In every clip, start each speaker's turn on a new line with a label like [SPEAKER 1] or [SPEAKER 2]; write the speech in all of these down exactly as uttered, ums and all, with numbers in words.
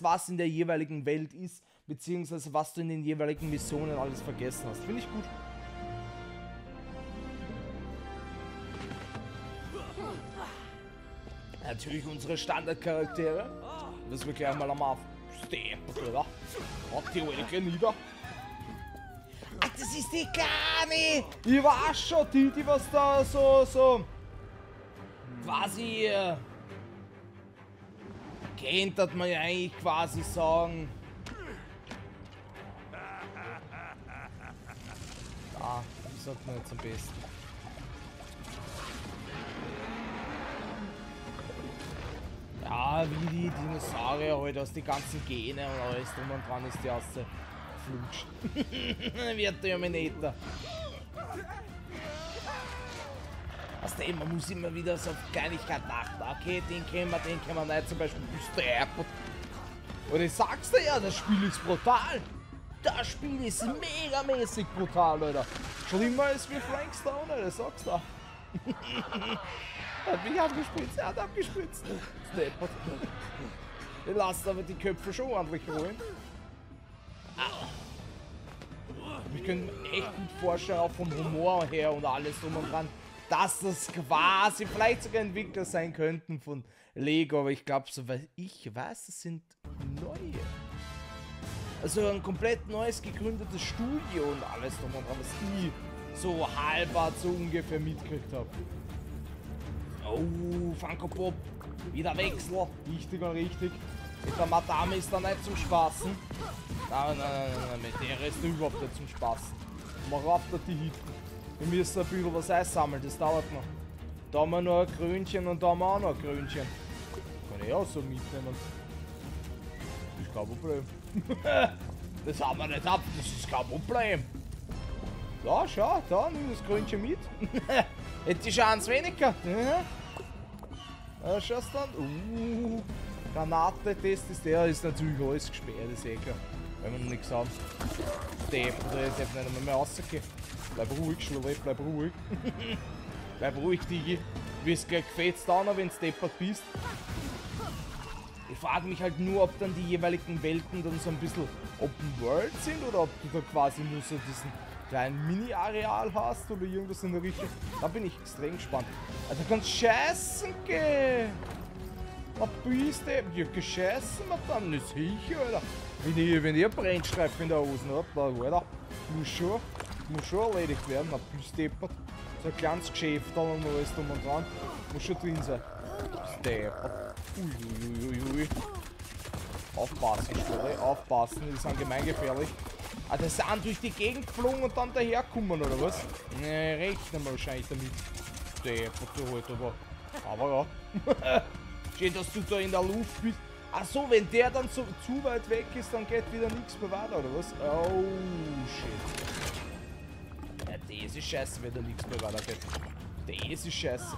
[SPEAKER 1] was in der jeweiligen Welt ist, beziehungsweise was du in den jeweiligen Missionen alles vergessen hast. Finde ich gut. Natürlich unsere Standardcharaktere. Das wir gleich mal am Auf. Steppen, oder? Hat die Elke nieder. Ach, das ist die Kleine! Ich weiß schon, die, die was da so, so... quasi... Äh, kennt, hat man ja eigentlich quasi sagen. Ah, wie sagt man jetzt am besten? Ja, wie die Dinosaurier halt aus die ganzen Gene und alles drum und dran ist die erste flutscht. Wie Terminator. Aus dem, man muss immer wieder so auf Kleinigkeit achten. Okay, den kennen wir, den kennen wir nicht, zum Beispiel Step. Und ich sag's dir ja, das Spiel ist brutal. Das Spiel ist megamäßig brutal, Alter. Schlimmer ist wie Frank Stone, Alter, sag's da. Er hat mich abgespritzt, er hat abgespritzt. Steppert. Wir lassen aber die Köpfe schon ordentlich rollen. Ich könnte mir echt gut vorstellen, auch vom Humor her und alles drum und dran, dass das quasi vielleicht sogar Entwickler sein könnten von Lego, aber ich glaube, soweit ich weiß, es sind neue. Also ein komplett neues gegründetes Studio und alles drum und dran, was ich so halbart so ungefähr mitgekriegt habe. Oh, Funko Pop, wieder Wechsel, richtig und richtig. Mit der Madame ist da nicht zum Spaßen. Nein, nein, nein, nein, mit der ist überhaupt nicht zum Spaßen. Man rafft da die Hitten. Wir müssen ein bisschen was einsammeln, das dauert noch. Da haben wir noch ein Krönchen und da haben wir auch noch ein Krönchen. Kann ich auch so mitnehmen. Das ist kein Problem. Das haben wir nicht ab, das ist kein Problem. Ja, schau, da, nimm das Krönchen mit. Hätte ich schon eins weniger. Ja, schaust dann. Uh, Granate-Test ist der, ist natürlich alles gesperrt, ist eh klar. Wenn wir noch nichts haben. Depp, oder ich darf nicht einmal mehr rausgehen. Bleib ruhig, Schlowet, bleib ruhig. Bleib ruhig, Digi. Du wirst gleich gefetzt an, wenn du deppert bist. Ich frage mich halt nur, ob dann die jeweiligen Welten dann so ein bisschen Open World sind oder ob du da quasi nur so diesen kleinen Mini-Areal hast oder irgendwas in der Richtung. Da bin ich extrem gespannt. Also kannst scheißen gehen. Was bist du? Ja, gescheißen wir dann nicht sicher, Alter. Wenn ihr, wenn ihr Brennstreifen in der Hosen habt, da, Alter, muss schon, muss schon erledigt werden. Na, bist deppert. So ein kleines Geschäft da und alles drum und dran. Muss schon drin sein. Bist deppert. Uiuiuiui. Aufpassen, Story, aufpassen, die sind gemeingefährlich. Ah, die sind durch die Gegend geflogen und dann daherkommen, oder was? Ne, rechnen wir wahrscheinlich damit. Deppert, du halt, aber. Aber ja. Schön, dass du da in der Luft bist. Ach so, wenn der dann so zu weit weg ist, dann geht wieder nichts mehr weiter, oder was? Oh, shit. Ja, das ist scheiße, wenn da nichts mehr weiter geht. Das ist scheiße.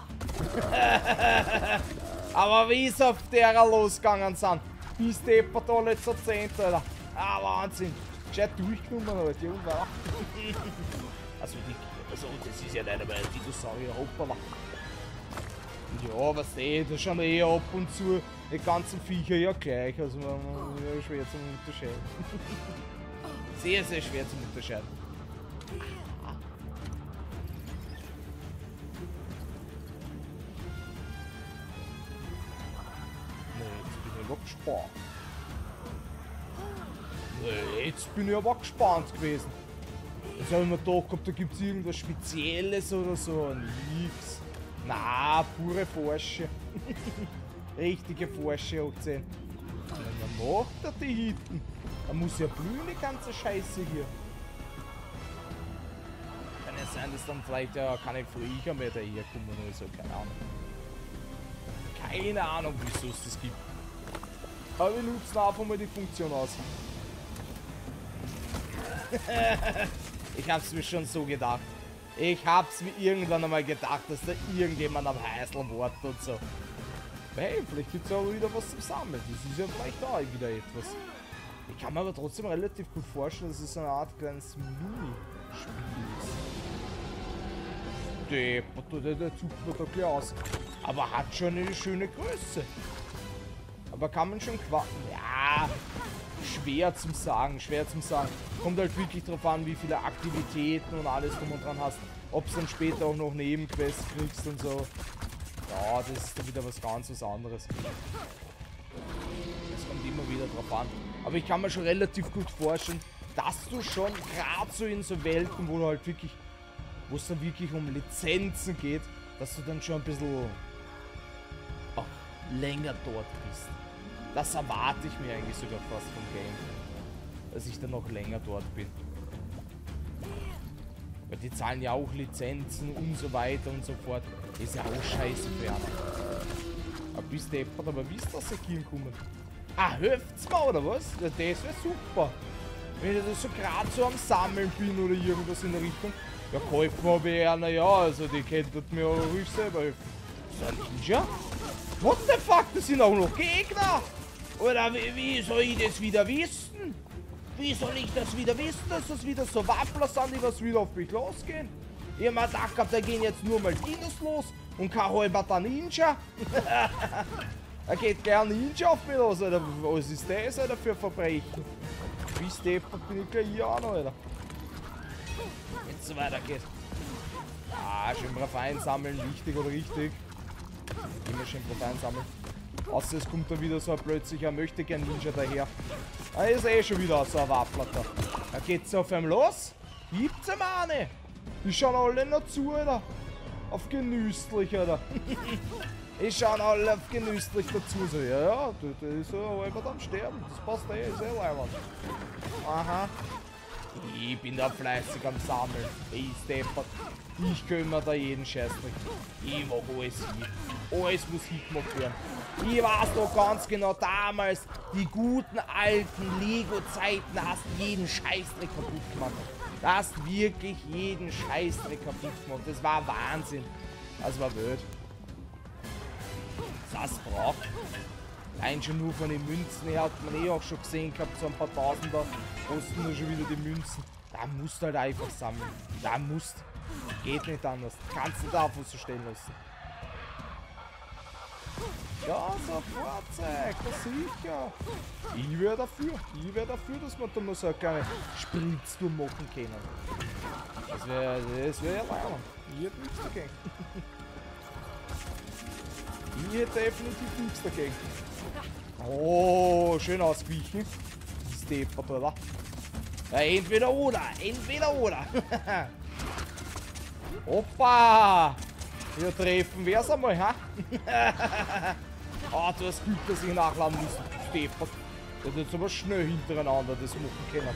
[SPEAKER 1] Aber wie es auf derer losgegangen sind. Bis deppert alle zur zehn, Alter. Ah, Wahnsinn. Gescheit durchgenommen, Alter. Ja, und weiter. Also, die, also, das ist ja nicht einmal ein Dinosaurier, hoppala. Ja, was eh, da schauen wir eh ab und zu die ganzen Viecher ja gleich, also man, man, ja, schwer zu unterscheiden. Sehr, sehr schwer zu unterscheiden. Ne, jetzt bin ich aber gespannt. Ne, jetzt bin ich aber gespannt gewesen. Jetzt habe ich mir gedacht, ob da gibt es irgendwas Spezielles oder so. Nix. Na, pure Forsche. Richtige Forsche hochziehen. Was macht er die hinten? Da muss ja blühen, die ganze Scheiße hier. Kann ja sein, dass dann vielleicht ja keine Viecher mehr daher kommen oder so, keine Ahnung. Keine Ahnung, wieso es das gibt. Aber wir nutzen einfach mal die Funktion aus. Ich hab's mir schon so gedacht. Ich hab's mir irgendwann einmal gedacht, dass da irgendjemand am Heißel wartet und so. Hey, vielleicht gibt's auch wieder was zum Sammeln. Das ist ja vielleicht auch wieder etwas. Ich kann mir aber trotzdem relativ gut vorstellen, dass es so eine Art kleines Mini-Spiel ist. Der, der, der zuckt mir da gleich aus. Aber hat schon eine schöne Größe. Aber kann man schon qua... Ja, schwer zum sagen, schwer zum sagen. Kommt halt wirklich drauf an, wie viele Aktivitäten und alles drum und dran hast. Ob du dann später auch noch Nebenquests kriegst und so. Ja, das ist dann wieder was ganz was anderes. Das kommt immer wieder drauf an. Aber ich kann mir schon relativ gut vorstellen, dass du schon gerade so in so Welten, wo du halt wirklich, wo es dann wirklich um Lizenzen geht, dass du dann schon ein bisschen auch länger dort bist. Das erwarte ich mir eigentlich sogar fast vom Game. Dass ich dann noch länger dort bin. Weil die zahlen ja auch Lizenzen und so weiter und so fort. Ist ja auch scheiße für einen. Aber bis deppert, aber wie ist das hier kommen? Ah, hilft's mir oder was? Ja, das wäre super. Wenn ich das so gerade so am Sammeln bin oder irgendwas in der Richtung. Ja, geholfen habe ich ja, naja, also die könnten mir auch ruhig selber helfen. So ein Ninja? What the fuck, das sind auch noch Gegner! Oder wie, wie soll ich das wieder wissen? Wie soll ich das wieder wissen, dass das wieder so Wappler sind, die was wieder auf mich losgehen? Ich hab mir gedacht, da gehen jetzt nur mal Dinos los und kein halber Ninja. Da geht gleich ein Ninja auf mich los, Alter. Was ist das, Alter, für Verbrechen? Wie steppert bin ich gleich hier an, Alter. Wenn es so weitergeht. Ah, schön drauf einsammeln, wichtig oder richtig. Immer schön drauf einsammeln. Außer es kommt da wieder so ein plötzlicher Möchtegern-Ninja daher. Da ist eh schon wieder so ein Wappler da. Da geht's auf einem los. Gibt's ihm eine. Die schauen alle noch zu, Alter. Auf genüsslich, Alter. Die schauen alle auf genüsslich dazu. So, ja, ja, der ist so halber am Sterben. Das passt eh, ist eh leibend. Aha. Ich bin da fleißig am Sammeln. Ich steppert. Ich kümmere da jeden Scheißdreck. Ich mach alles hier. Alles muss hingemacht werden. Ich weiß doch ganz genau, damals, die guten alten Lego-Zeiten, hast jeden Scheißdreck kaputt gemacht. Du hast wirklich jeden Scheißdreck kaputt gemacht. Das war Wahnsinn. Das war wild. Das braucht. Allein schon nur von den Münzen her hat man eh auch schon gesehen gehabt, so ein paar Tausender kosten nur schon wieder die Münzen. Da musst du halt einfach sammeln. Da musst. Geht nicht anders. Kannst du da so stehen lassen. Ja, so ein Fahrzeug, das sicher. Ich wäre dafür. Ich wäre dafür, dass wir da mal so eine kleine Spritztour machen können. Das wäre das wär ja leibend. Ich hätte nichts dagegen. Ich hätte definitiv nichts dagegen. Oh, schön ausgewichen. Das ist deppert, oder? Ja, entweder oder. Entweder oder. Opa! Wir treffen wer's einmal, ha? Ah, oh, du hast Glück, dass ich nachladen muss. Deppert. Der hat jetzt aber schnell hintereinander das machen können.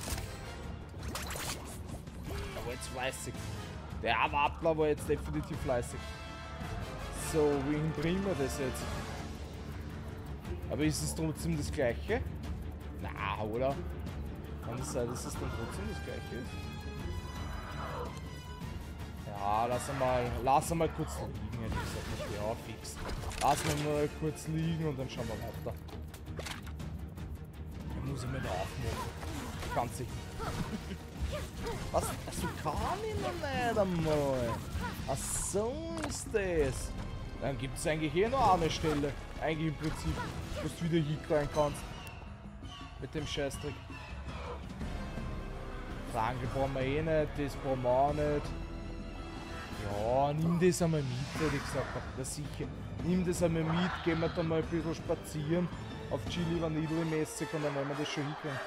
[SPEAKER 1] Der war jetzt fleißig. Der Wappler war jetzt definitiv fleißig. So, wohin bringen wir das jetzt? Aber ist es trotzdem das gleiche? Na, oder? Kann es sein, dass es dann trotzdem das gleiche ist? Ja, lass mal, lass mal kurz liegen, hätte ich gesagt. Ja, fix. Lass mal kurz liegen und dann schauen wir weiter. Ich muss ich mir da aufmachen. Ganz sicher. Was? Also kann ich noch nicht einmal. Ach so ist das. Dann gibt es eigentlich eh noch eine Stelle. Eigentlich im Prinzip, wo du wieder hinklein kannst. Mit dem Scheißdreck. Fragen brauchen wir eh nicht, das brauchen wir auch nicht. Ja, nimm das einmal mit, hätte ich gesagt. Das sicher. Nimm das einmal mit, gehen wir da mal ein bisschen spazieren. Auf Chili Vanille mäßig und dann werden wir das schon hinkriegen.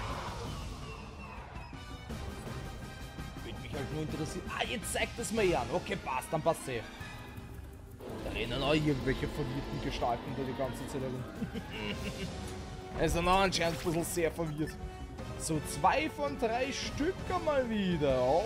[SPEAKER 1] Würde mich halt nur interessieren. Ah, jetzt zeigt das mir an. Okay, passt, dann passt eh. Da rennen auch irgendwelche verwirrten Gestalten da die ganze Zeit herum. Also noch anscheinend ein bisschen sehr verwirrt. So, zwei von drei Stück mal wieder. Oh.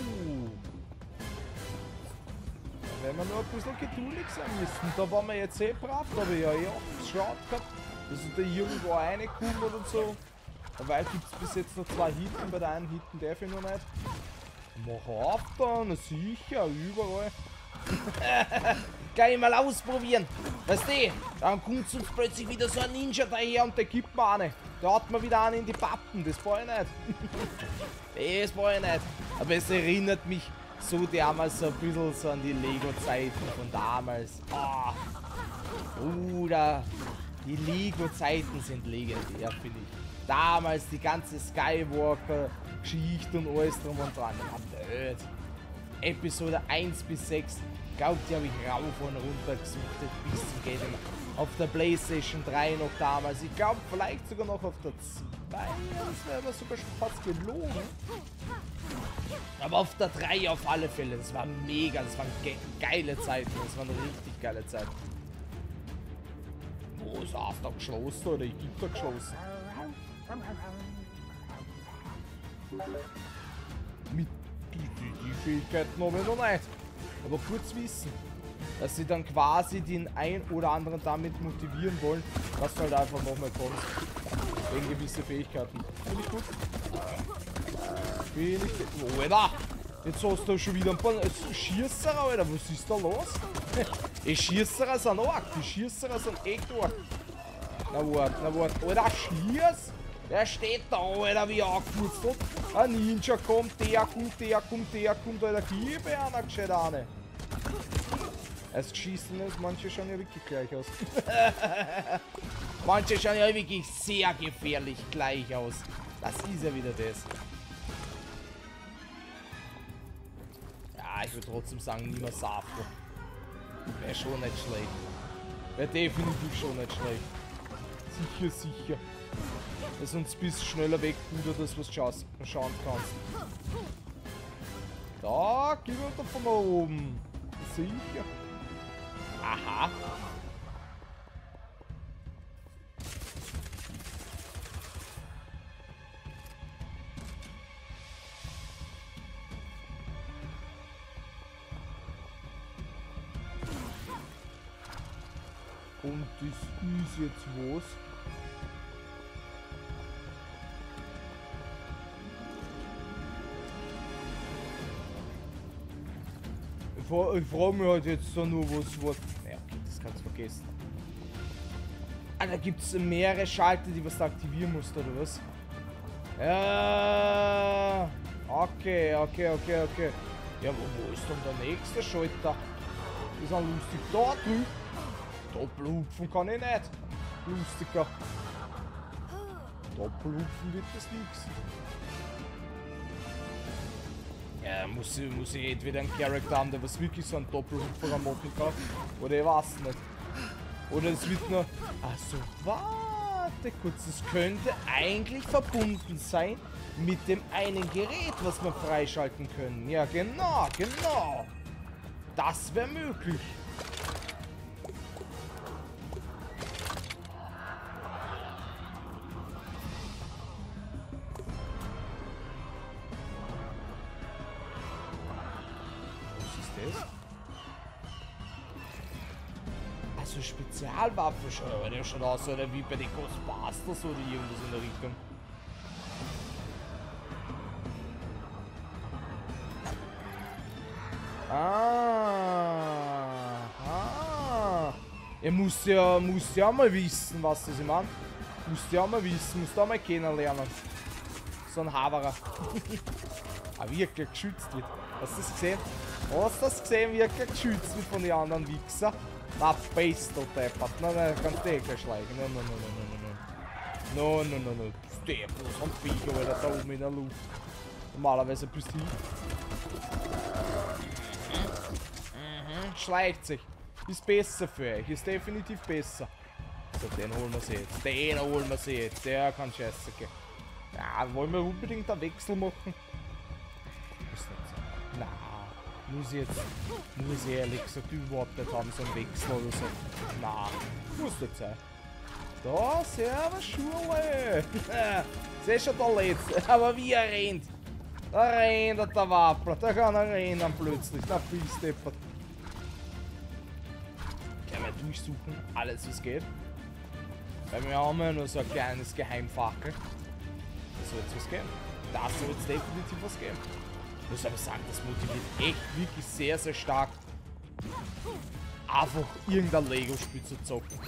[SPEAKER 1] Da werden wir nur ein bisschen geduldig sein müssen. Da waren wir jetzt eh brav, da habe ich ja eh geschaut gehabt, dass ich da irgendwo reinkomme oder so. Dabei gibt es bis jetzt noch zwei Hitten, bei der einen Hitten darf ich noch nicht. Mach auf da, na sicher, überall. Gleich mal ausprobieren. Weißt du, dann kommt uns plötzlich wieder so ein Ninja daher und der gibt mir eine. Da hat man wieder einen in die Pappen, das brauche ich nicht. Das brauche ich nicht. Aber es erinnert mich so damals so ein bisschen so an die Lego-Zeiten von damals. Oh, Bruder, Die Lego-Zeiten sind legendär, finde ich. Damals die ganze Skywalker-Geschichte und alles drum und dran. Ja, Episode eins bis sechs, glaubt ihr, habe ich rauf und runter gesuchtet bis zum Geht nicht mehr. Auf der PlayStation drei noch damals. Ich glaube, vielleicht sogar noch auf der zwei. Das wäre aber sogar schon fast gelogen. Aber auf der drei auf alle Fälle. Das war mega. Das waren ge geile Zeiten. Das waren richtig geile Zeiten. Wo ist er da geschlossen oder ich gebe da geschlossen? Mit die, die, die Fähigkeiten habe ich noch nicht. Aber kurz wissen, dass sie dann quasi den ein oder anderen damit motivieren wollen, dass du halt einfach noch mal kommst. Wegen gewisse Fähigkeiten. Finde ich gut. Finde ich gut. Oh, Alter! Jetzt hast du schon wieder ein paar Schießer, Alter. Was ist da los? Die Schießer sind arg. Die Schießer sind echt arg. Na warte, na warte. Alter, schieß! Der steht da, Alter, wie angeputzt hat. Ein Ninja kommt, der kommt, der kommt, der kommt, Alter. Gib einer gescheit eine. Es schießen ist, manche schauen ja wirklich gleich aus. Manche schauen ja wirklich sehr gefährlich gleich aus. Das ist ja wieder das. Ja, ich würde trotzdem sagen, niemals Safo. Wäre schon nicht schlecht. Wäre definitiv schon nicht schlecht. Sicher, sicher. Dass uns ein bisschen schneller weg, oder das, was du schauen kannst. Da, geh runter von da oben. Sicher. Aha. Und das ist jetzt was? Ich frage mich halt jetzt so nur, was was. Ja, okay, das kannst du vergessen. Ah, da gibt es mehrere Schalter, die was du aktivieren musst, oder was? Ja. Okay, okay, okay, okay. Ja, wo, wo ist denn der nächste Schalter? Ist auch lustig. Da drüben. Doppelhupfen kann ich nicht. Lustiger. Doppelhupfen wird das nichts. Ja, muss ich, muss ich entweder einen Charakter haben, der was wirklich so einen Doppelhupfer machen kann. Oder ich weiß nicht. Oder es wird nur... Achso, warte kurz. Es könnte eigentlich verbunden sein mit dem einen Gerät, was wir freischalten können. Ja, genau, genau. Das wäre möglich. Also Spezialwaffe schon, aber der schaut aus, oder wie bei den Ghostbusters oder irgendwas in der Richtung. Ah, ah. Er muss ja, muss ja mal wissen, was das ich meine. Muss ja mal wissen, muss da mal kennenlernen. So ein Haverer. Ah, wirklich geschützt wird. Hast du das gesehen? Hast du das gesehen, wie er geschützt wird von den anderen Wichser? Na, bist du deppert. Nein, nein, kannst du eh gleich schleichen. Nein, nein, nein, nein, nein, nein. Nein, nein, nein, nein. Bist du bloß am Viecher, Alter, da oben in der Luft. Normalerweise bist du. Mhm, schleicht sich. Ist besser für euch. Ist definitiv besser. So, den holen wir sie jetzt. Den holen wir sie jetzt. Der kann scheiße gehen. Ja, wollen wir unbedingt einen Wechsel machen? Ist nicht so. Na. Muss ich jetzt, muss ich ehrlich gesagt überhaupt nicht haben, so einen Wechsel oder so. Na, muss nicht sein. Da, servus Schule. Seh schon der Letzte, aber wie er rennt. Da rennt der Wappler, da kann er rennen plötzlich. Na, bist deppert. Können wir durchsuchen, alles was geht. Weil wir haben ja nur so ein kleines Geheimfackel. Da soll jetzt was geben. Da soll jetzt definitiv was geben. Ich muss aber sagen, das motiviert echt wirklich sehr, sehr stark, einfach irgendein Lego-Spiel zu zocken.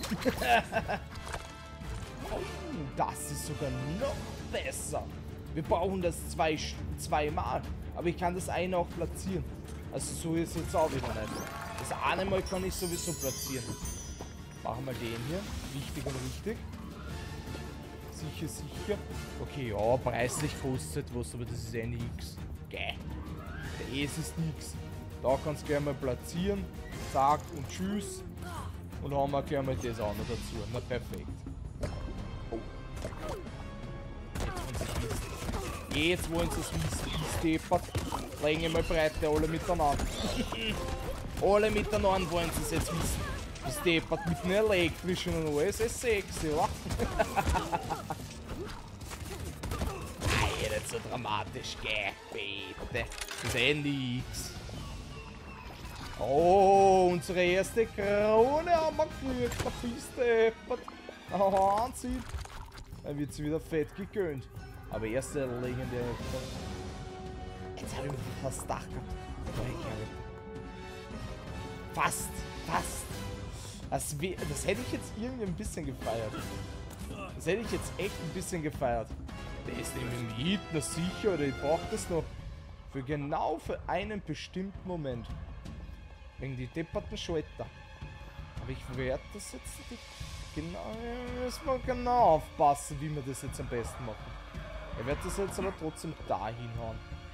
[SPEAKER 1] Oh, das ist sogar noch besser. Wir brauchen das zwei, zweimal, aber ich kann das eine auch platzieren. Also so ist es jetzt auch wieder nicht. Das eine Mal kann ich sowieso platzieren. Machen wir den hier. Wichtig und richtig. Sicher, sicher. Okay, ja, preislich kostet was, aber das ist eh nix. Geil. Der Es ist nix. Da kannst du gleich mal platzieren. Zack und tschüss. Und haben wir gleich mal das auch noch dazu. Na perfekt. Jetzt wollen sie es wissen. Ich steppert. Länge mal Breite, alle miteinander. Alle miteinander wollen sie es jetzt wissen. Ich steppert mit einem elektrischen und alles ist sexy, oder? Nein, nicht so dramatisch, gell, bitte. Das ist eh nix. Oh, unsere erste Krone haben wir gekriegt. Der Pisteppert. Wahnsinn. Dann wird sie wieder fett gegönnt. Aber erste legendäre. Jetzt habe ich mich fast Dach gehabt. Fast, fast. Das, das hätte ich jetzt irgendwie ein bisschen gefeiert. Das hätte ich jetzt echt ein bisschen gefeiert. Der ist nämlich nicht, na sicher, oder ich brauche das noch für genau für einen bestimmten Moment. Wegen die depperten Schalter. Aber ich werde das jetzt nicht genau, müssen wir genau aufpassen, wie wir das jetzt am besten machen. Ich werde das jetzt aber trotzdem da hinhauen.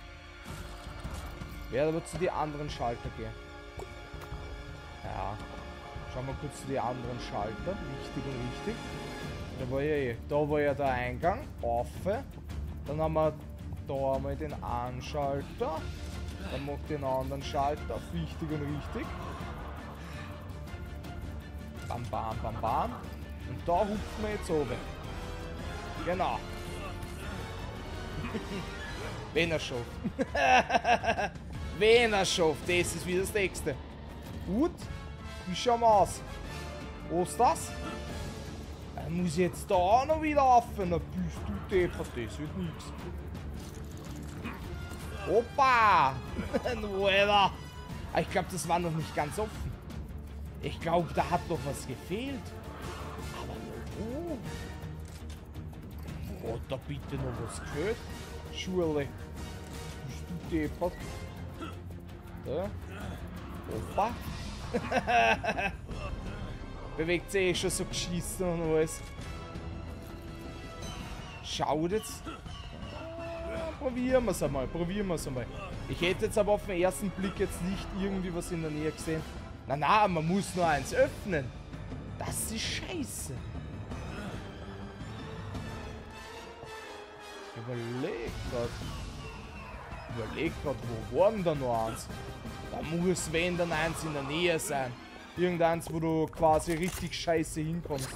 [SPEAKER 1] Ich werde aber zu den anderen Schalter gehen. Ja. Schauen wir kurz zu den anderen Schalter. Wichtig und richtig. Da war ja eh. Da war ja der Eingang. Auf. Dann haben wir da einmal den Anschalter. Dann noch den anderen Schalter. Wichtig und richtig. Bam, bam, bam, bam. Und da hupfen wir jetzt oben. Genau. Wenn er schafft. Wenn er schafft. Das ist wieder das nächste. Gut. Wie schauen wir aus? Was ist das? Er muss jetzt da auch noch wieder auf. Na bist du deppert, das wird nichts. Opa! Alter! Ich glaube, das war noch nicht ganz offen. Ich glaube, da hat noch was gefehlt. Aber wo? Oh, da bitte noch was gefällt. Schule. Bist du deppert? Da. Opa. Bewegt sich eh schon so geschissen und alles. Schaut jetzt. Ja, probieren wir es einmal, probieren wir es einmal. Ich hätte jetzt aber auf den ersten Blick jetzt nicht irgendwie was in der Nähe gesehen. Na na, man muss nur eins öffnen. Das ist scheiße. Überleg grad. Überleg grad, wo war denn da noch eins? Da muss, wenn dann eins in der Nähe sein. Irgendeins, wo du quasi richtig scheiße hinkommst.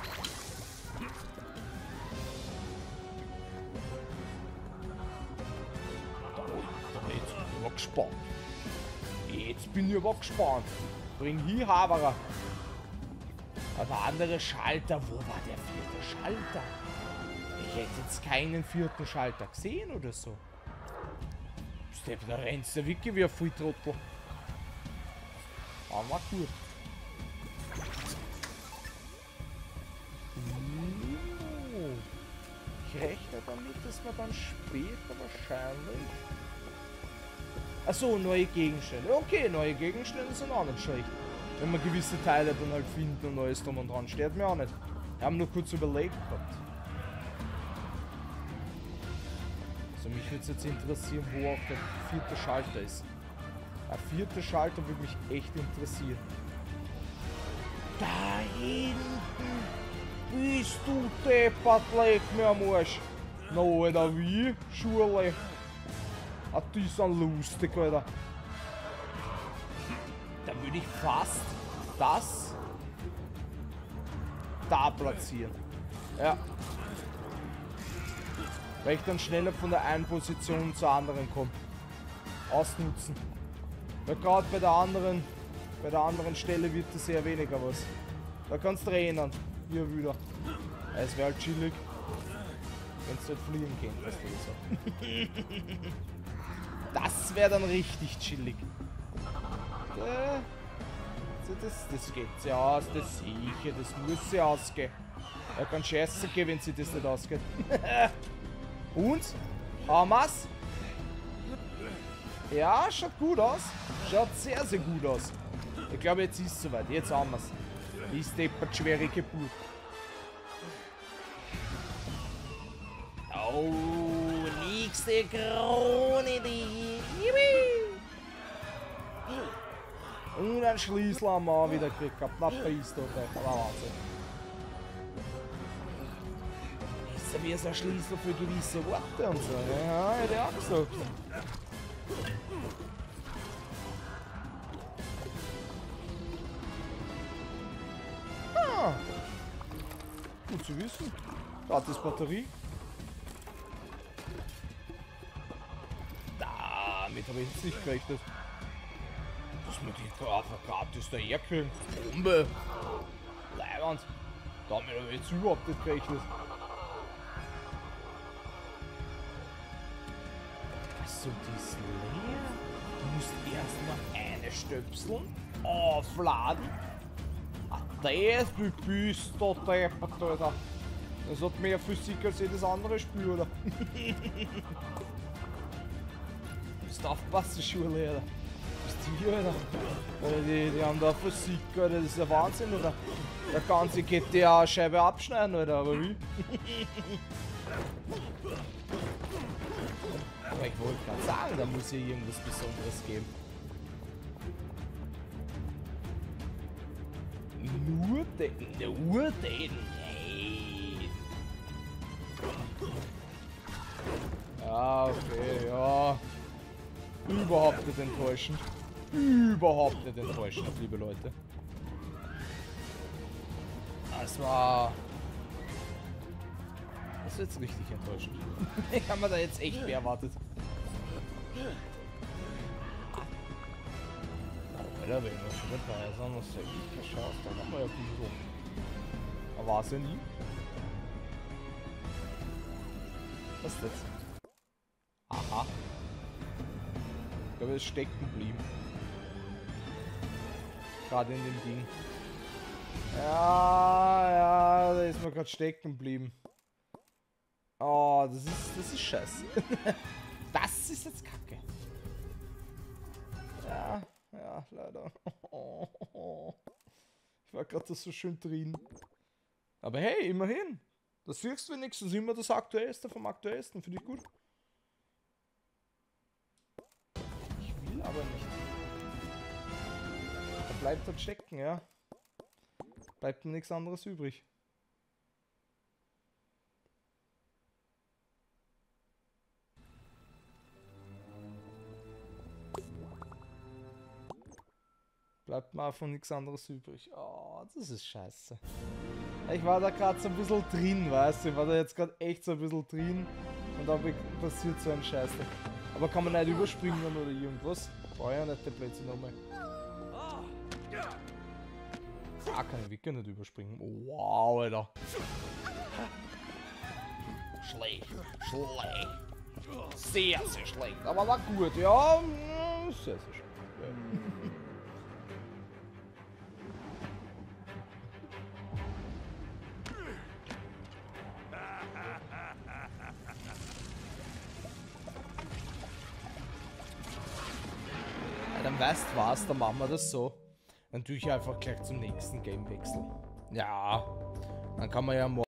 [SPEAKER 1] Da, da, jetzt bin ich aber gespannt. Jetzt bin ich aber gespannt. Bring hier, Haberer. Aber andere Schalter. Wo war der vierte Schalter? Ich hätte jetzt keinen vierten Schalter gesehen oder so. Stepp, da rennst du wirklich wie ein Volltrottel. Aber gut. Ich rechne damit, dass wir dann später wahrscheinlich... Achso, neue Gegenstände. Okay, neue Gegenstände sind auch nicht schlecht. Wenn wir gewisse Teile dann halt finden und alles drum und dran. Stört mir auch nicht. Wir haben nur kurz überlegt gehabt. Also mich würde es jetzt interessieren, wo auch der vierte Schalter ist. Der vierte Schalter würde mich echt interessieren. Da hinten bist du deppert, leg mir am Arsch. Na, Alter, wie? Schule. Ah, die sind lustig, Alter. Da würde ich fast das da platzieren. Ja. Weil ich dann schneller von der einen Position zur anderen komme. Ausnutzen. Weil gerade bei der anderen, bei der anderen Stelle wird das eher weniger was. Da kannst du drehen. Hier wieder. Es wäre halt chillig. Wenn es nicht fliegen geht, was du so. Das wäre dann richtig chillig. Das, das geht ja aus, das sicher, das muss ja ausgehen. Er kann scheiße gehen, wenn sie das nicht ausgeht. Und? Haben wir's? Ja, schaut gut aus. Schaut sehr, sehr gut aus. Ich glaube, jetzt ist es soweit. Jetzt haben wir's. Ist deppert schwere Geburt. Oh, nächste Krone, die. Und ein Schlüssel haben wir auch wieder gekriegt gehabt. Na, Priest, okay. Aber Wahnsinn. Ist ja wie so ein Schlüssel für gewisse Worte und so. Ja, hätte ich auch gesagt. Ah. Gut zu wissen. Gratis Batterie. Damit habe ich jetzt nicht gerechnet. Dass wir die gratis da herkriegen. Bombe. Leibwand. Damit habe ich jetzt überhaupt nicht gerechnet. Also die ist leer. Du musst erstmal eine stöpseln. Aufladen. Ah, das, du bist da deppert, Alter. Das hat mehr Physik als jedes andere Spiel, oder? Du musst aufpassen, Schule, Alter. Was ist die, Alter? Die, die haben da Physik, Alter. Das ist ja Wahnsinn, oder? Der ganze G T A-Scheibe abschneiden, Alter, aber wie? Aber ich wollte gerade sagen, da muss hier irgendwas Besonderes geben. Nur den, nur den, hey. Ja, okay, ja. Überhaupt nicht enttäuschend. Überhaupt nicht enttäuschend, liebe Leute. Das war... Das ist jetzt richtig enttäuschend. Ich habe mir da jetzt echt mehr erwartet. Alter, wenn wir schon dabei sind, was ja ich verschaut, dann haben wir ja viel so. Aber war es ja nie. Was ist das? Aha. Ich glaube, es ist stecken geblieben. Gerade in dem Ding. Ja, ja, da ist mir gerade stecken geblieben. Oh, das ist, das ist scheiße. Das ist jetzt Kacke. Ja, ja, leider. Ich war gerade so schön drin. Aber hey, immerhin. Das siehst du wenigstens immer das Aktuellste vom Aktuellsten. Finde ich gut. Ich will aber nicht. Da bleibt halt stecken, ja. Bleibt mir nichts anderes übrig. Bleibt mir einfach nichts anderes übrig. Oh, das ist scheiße. Ich war da gerade so ein bisschen drin, weißt du? Ich war da jetzt gerade echt so ein bisschen drin. Und da passiert so ein Scheiße. Aber kann man nicht überspringen oder irgendwas? Brauche ja nicht der Plätze nochmal. Ah, kann ich wirklich nicht überspringen. Oh, wow, Alter. Schlecht, schlecht. Sehr, sehr schlecht. Aber war gut, ja. Sehr, sehr schlecht. Ja, dann weißt du was, dann machen wir das so. Dann tue ich einfach gleich zum nächsten Game wechseln. Ja, dann kann man ja morgen